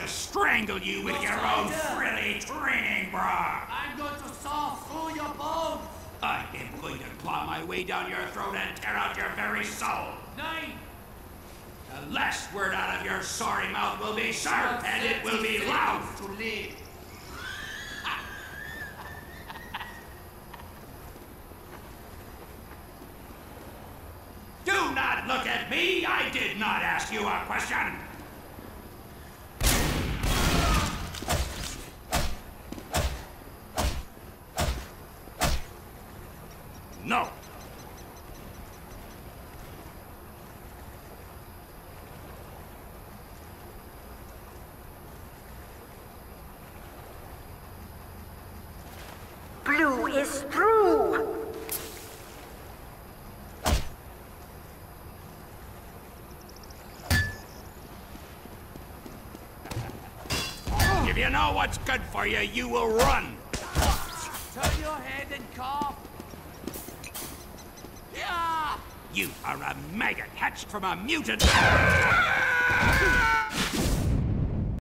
strangle you with your own frilly training bra. I'm going to saw through your bones. I am going to claw my way down your throat and tear out your very soul. 9. The last word out of your sorry mouth will be sharp, and it will be loud. To live. Do not look at me! I did not ask you a question! No! Blue is through! If you know what's good for you, you will run! Turn your head and cough. Yeah! You are a maggot hatched from a mutant...